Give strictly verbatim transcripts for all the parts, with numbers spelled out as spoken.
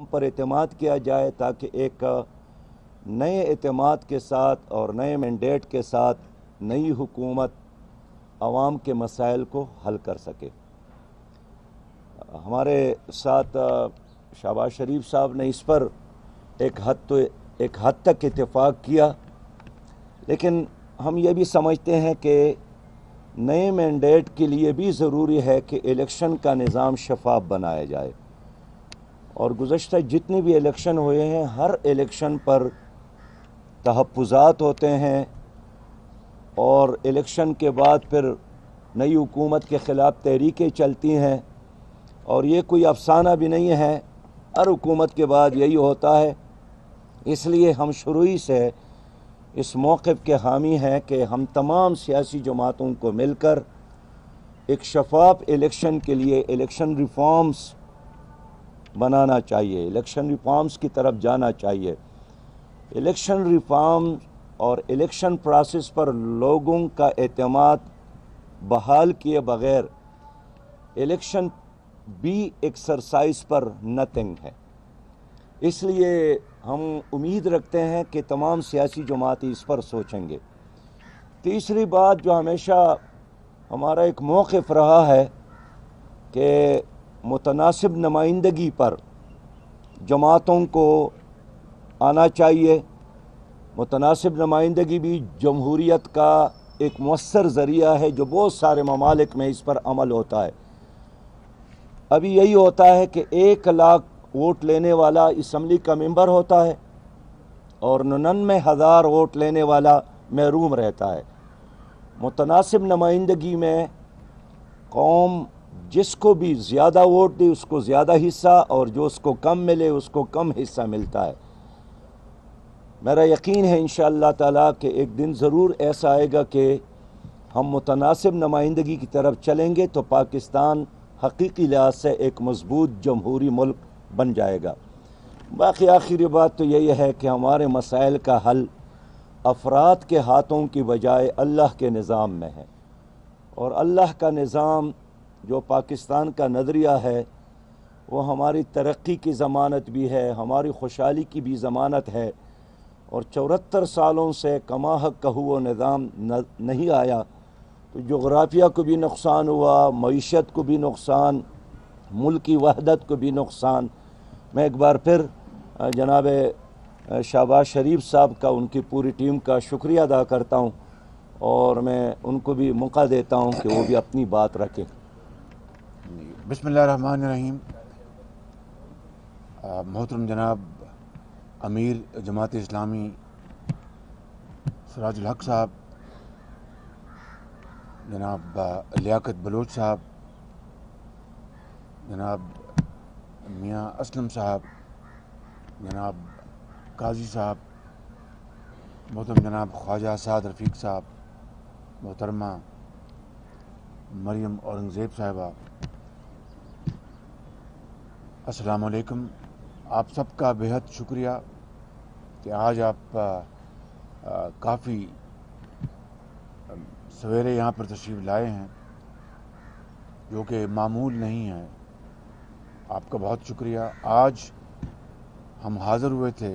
پر اعتماد کیا جائے تاکہ ایک نئے اعتماد کے ساتھ اور نئے مینڈیٹ کے ساتھ نئی حکومت عوام کے مسائل کو حل کر سکے۔ ہمارے ساتھ شہباز شریف صاحب نے اس پر ایک حد تو ایک حد تک اتفاق کیا، لیکن ہم یہ بھی سمجھتے ہیں کہ نئے مینڈیٹ کے لیے بھی ضروری ہے کہ الیکشن کا نظام شفاف بنایا جائے، اور گزشتہ جتنے بھی الیکشن ہوئے ہیں ہر الیکشن پر تحفظات ہوتے ہیں، اور الیکشن کے بعد پھر نئی حکومت کے خلاف تحریکیں چلتی ہیں، اور یہ کوئی افسانہ بھی نہیں ہے، ہر حکومت کے بعد یہی ہوتا ہے۔ اس لیے ہم شروع ہی سے اس موقف کے حامی ہیں کہ ہم تمام سیاسی جماعتوں کو مل کر ایک شفاف الیکشن کے لیے الیکشن ریفارمز بنانا چاہیے، الیکشن ریفارمز کی طرف جانا چاہیے۔ الیکشن ریفارم اور الیکشن پروسیس پر لوگوں کا اعتماد بحال کیے بغیر الیکشن بھی ایکسرسائز پر نتھنگ ہے۔ اس لیے ہم امید رکھتے ہیں کہ تمام سیاسی جماعتیں اس پر سوچیں گے۔ تیسری بات جو ہمیشہ ہمارا ایک موقف رہا ہے کہ متناسب نمائندگی پر جماعتوں کو آنا چاہیے۔ متناسب نمائندگی بھی جمہوریت کا ایک مؤثر ذریعہ ہے جو بہت سارے ممالک میں اس پر عمل ہوتا ہے۔ ابھی یہی ہوتا ہے کہ ایک لاکھ ووٹ لینے والا اسمبلی کا ممبر ہوتا ہے اور ننانوے ہزار ووٹ لینے والا محروم رہتا ہے۔ متناسب نمائندگی میں قوم جس کو بھی زیادہ ووٹ دے اس کو زیادہ حصہ، اور جو اس کو کم ملے اس کو کم حصہ ملتا ہے۔ میرا یقین ہے انشاءاللہ تعالیٰ کہ ایک دن ضرور ایسا آئے گا کہ ہم متناسب نمائندگی کی طرف چلیں گے تو پاکستان حقیقی لحاظ سے ایک مضبوط جمہوری ملک بن جائے گا۔ باقی آخری بات تو یہی ہے کہ ہمارے مسائل کا حل افراد کے ہاتھوں کی بجائے اللہ کے نظام میں ہے، اور اللہ کا نظام جو پاکستان کا نظریہ ہے وہ ہماری ترقی کی ضمانت بھی ہے، ہماری خوشحالی کی بھی ضمانت ہے، اور چورہتر سالوں سے کما حق کا وہ نظام نہیں آیا تو جغرافیہ کو بھی نقصان ہوا، معیشت کو بھی نقصان، ملک کی وحدت کو بھی نقصان۔ میں ایک بار پھر جناب شہباز شریف صاحب کا، ان کی پوری ٹیم کا شکریہ ادا کرتا ہوں، اور میں ان کو بھی موقع دیتا ہوں کہ وہ بھی اپنی بات رکھیں۔ بسم اللہ الرحمن الرحیم۔ محترم جناب امیر جماعت اسلامی سراج الحق صاحب، جناب لیاقت بلوچ صاحب، جناب میاں اسلم صاحب، جناب قاضی صاحب، محترم جناب خواجہ سعد رفیق صاحب، محترمہ مریم اورنگزیب صاحبہ، السلام علیکم۔ آپ سب کا بہت شکریہ کہ آج آپ آ, آ, کافی سویرے یہاں پر تشریف لائے ہیں، جو کہ معمول نہیں ہے۔ آپ کا بہت شکریہ۔ آج ہم حاضر ہوئے تھے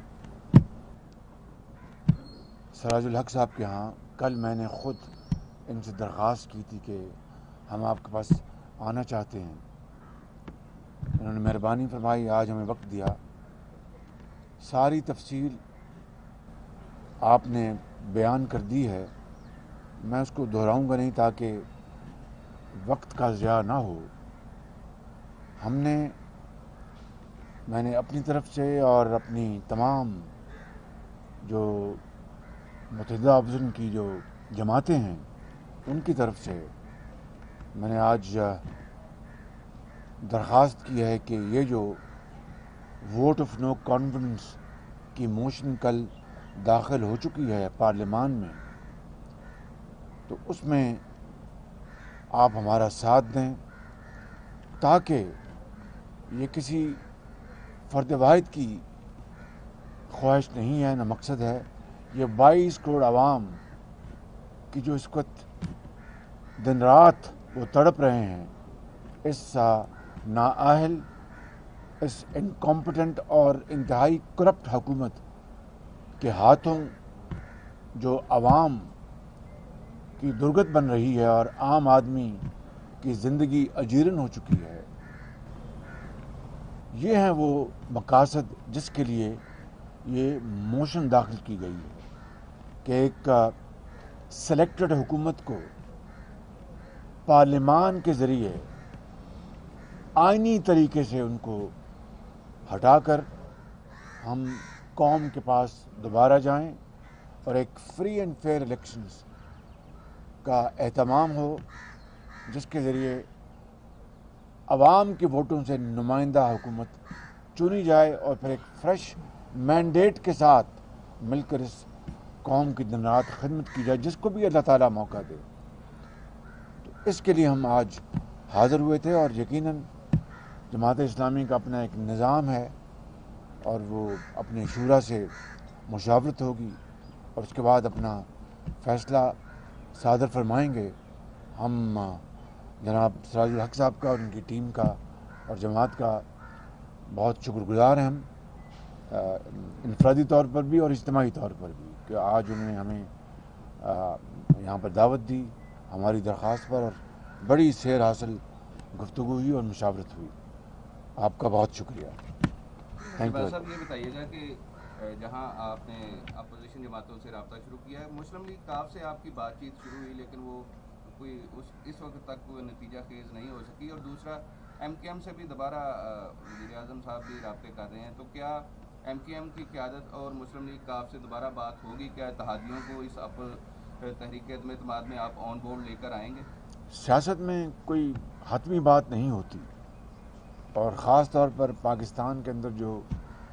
سراج الحق صاحب کے ہاں۔ کل میں نے خود ان سے درخواست کی تھی کہ ہم آپ کے پاس آنا چاہتے ہیں۔ انہوں نے مہربانی فرمائی، آج ہمیں وقت دیا۔ ساری تفصیل آپ نے بیان کر دی ہے، میں اس کو دہراؤں گا نہیں تاکہ وقت کا ضیاع نہ ہو۔ ہم نے میں نے اپنی طرف سے اور اپنی تمام جو متحدہ افضل کی جو جماعتیں ہیں ان کی طرف سے میں نے آج درخواست کی ہے کہ یہ جو ووٹ آف نو کانفیڈنس کی موشن کل داخل ہو چکی ہے پارلیمان میں، تو اس میں آپ ہمارا ساتھ دیں، تاکہ یہ کسی فرد واحد کی خواہش نہیں ہے، نہ مقصد ہے۔ یہ بائیس کروڑ عوام کی جو اس وقت دن رات وہ تڑپ رہے ہیں اس نااہل اس انکمپٹنٹ اور انتہائی کرپٹ حکومت کے ہاتھوں جو عوام کی درگت بن رہی ہے اور عام آدمی کی زندگی اجیرن ہو چکی ہے، یہ ہیں وہ مقاصد جس کے لیے یہ موشن داخل کی گئی ہے کہ ایک سلیکٹڈ حکومت کو پارلیمان کے ذریعے آئینی طریقے سے ان کو ہٹا کر ہم قوم کے پاس دوبارہ جائیں اور ایک فری اینڈ فیئر الیکشنز کا اہتمام ہو، جس کے ذریعے عوام کے ووٹوں سے نمائندہ حکومت چنی جائے اور پھر ایک فریش مینڈیٹ کے ساتھ مل کر اس قوم کی دن رات خدمت کی جائے، جس کو بھی اللہ تعالیٰ موقع دے۔ تو اس کے لیے ہم آج حاضر ہوئے تھے، اور یقیناً جماعت اسلامی کا اپنا ایک نظام ہے اور وہ اپنے شورا سے مشاورت ہوگی اور اس کے بعد اپنا فیصلہ صادر فرمائیں گے۔ ہم جناب سراج الحق صاحب کا اور ان کی ٹیم کا اور جماعت کا بہت شکر گزار ہیں، ہم انفرادی طور پر بھی اور اجتماعی طور پر بھی، کہ آج انہوں نے ہمیں یہاں پر دعوت دی ہماری درخواست پر، اور بڑی سیر حاصل گفتگو ہوئی اور مشاورت ہوئی۔ آپ کا بہت شکریہ۔ تھینک یو صاحب، یہ بتائیے گا کہ جہاں آپ نے اپوزیشن جماعتوں سے رابطہ شروع کیا ہے، مسلم لیگ کاف سے آپ کی بات چیت شروع ہوئی لیکن وہ کوئی اس اس وقت تک کوئی نتیجہ خیز نہیں ہو سکی، اور دوسرا ایم کیو ایم سے بھی دوبارہ وزیر اعظم صاحب بھی رابطے کر رہے ہیں، تو کیا ایم کیو ایم کی قیادت اور مسلم لیگ کاف سے دوبارہ بات ہوگی؟ کیا اتحادیوں کو اس اپ تحریک عدم اعتماد میں آپ آن بورڈ لے کر آئیں گے؟ سیاست میں کوئی حتمی بات نہیں ہوتی، اور خاص طور پر پاکستان کے اندر جو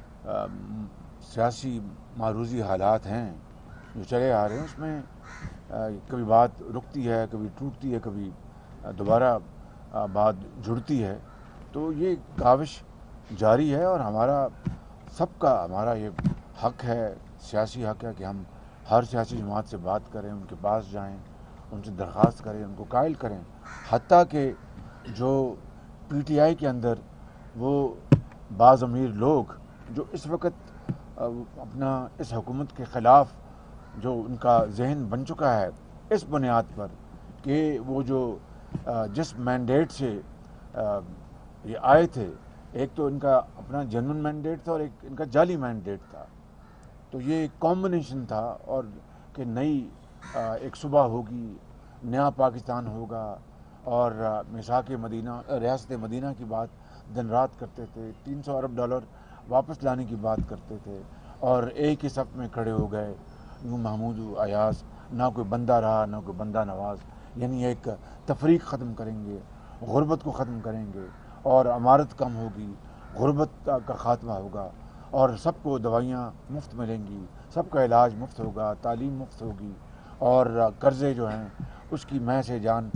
سیاسی معروضی حالات ہیں جو چلے آ رہے ہیں، اس میں کبھی بات رکتی ہے، کبھی ٹوٹتی ہے، کبھی دوبارہ بات جڑتی ہے، تو یہ کاوش جاری ہے، اور ہمارا سب کا ہمارا یہ حق ہے، سیاسی حق ہے کہ ہم ہر سیاسی جماعت سے بات کریں، ان کے پاس جائیں، ان سے درخواست کریں، ان کو قائل کریں، حتیٰ کہ جو پی ٹی آئی کے اندر وہ بعض امیر لوگ جو اس وقت اپنا اس حکومت کے خلاف جو ان کا ذہن بن چکا ہے، اس بنیاد پر کہ وہ جو جس مینڈیٹ سے یہ آئے تھے، ایک تو ان کا اپنا جنرل مینڈیٹ تھا اور ایک ان کا جعلی مینڈیٹ تھا، تو یہ ایک کمبینیشن تھا، اور کہ نئی ایک صبح ہوگی، نیا پاکستان ہوگا، اور میثاق مدینہ ریاست مدینہ کی بات دن رات کرتے تھے، تین سو ارب ڈالر واپس لانے کی بات کرتے تھے، اور ایک ہی صف میں کھڑے ہو گئے یوں محمود و ایاز، نہ کوئی بندہ رہا نہ کوئی بندہ نواز، یعنی ایک تفریق ختم کریں گے، غربت کو ختم کریں گے، اور امارت کم ہوگی، غربت کا خاتمہ ہوگا، اور سب کو دوائیاں مفت ملیں گی، سب کا علاج مفت ہوگا، تعلیم مفت ہوگی، اور قرضے جو ہیں اس کی مے سے جان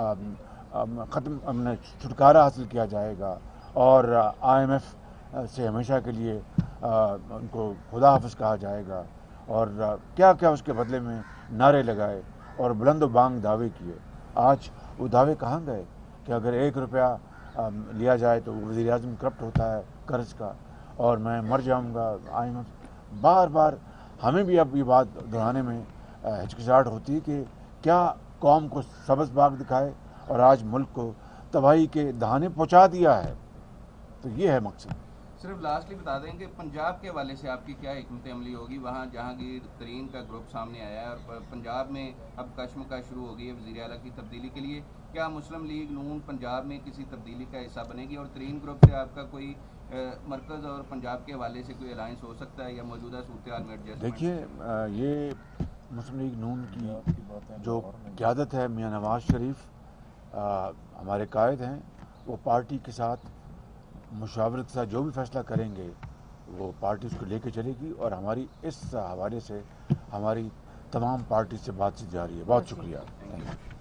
ختم چھٹکارا حاصل کیا جائے گا، اور آئی ایم ایف سے ہمیشہ کے لیے ان کو خدا حافظ کہا جائے گا، اور کیا کیا اس کے بدلے میں نعرے لگائے اور بلند و بانگ دعوے کیے۔ آج وہ دعوے کہاں گئے کہ اگر ایک روپیہ لیا جائے تو وزیر اعظم کرپٹ ہوتا ہے قرض کا، اور میں مر جاؤں گا، آئی ایم ایف بار بار ہمیں بھی اب یہ بات دہرانے میں ہچکچاہٹ ہوتی ہے کہ کیا قوم کو سبز باغ دکھائے اور آج ملک کو تباہی کے دہانے پہنچا دیا ہے، تو یہ ہے مقصد۔ صرف لاسٹلی بتا دیں کہ پنجاب کے حوالے سے آپ کی کیا حکمت عملی ہوگی؟ وہاں جہانگیر ترین کا گروپ سامنے آیا ہے اور پنجاب میں اب کشمکش شروع ہو گئی ہے وزیر اعلیٰ کی تبدیلی کے لیے، کیا مسلم لیگ نون پنجاب میں کسی تبدیلی کا حصہ بنے گی؟ اور ترین گروپ سے آپ کا کوئی مرکز اور پنجاب کے حوالے سے کوئی الائنس ہو سکتا ہے یا موجودہ صورتحال میں ایڈجسٹمنٹ؟ دیکھیے، یہ مسلم لیگ نون کی جو قیادت ہے، میاں نواز شریف ہمارے قائد ہیں، وہ پارٹی کے ساتھ مشاورت کے ساتھ جو بھی فیصلہ کریں گے وہ پارٹی اس کو لے کے چلے گی، اور ہماری اس حوالے سے ہماری تمام پارٹی سے بات چیت جاری ہے۔ بہت شکریہ۔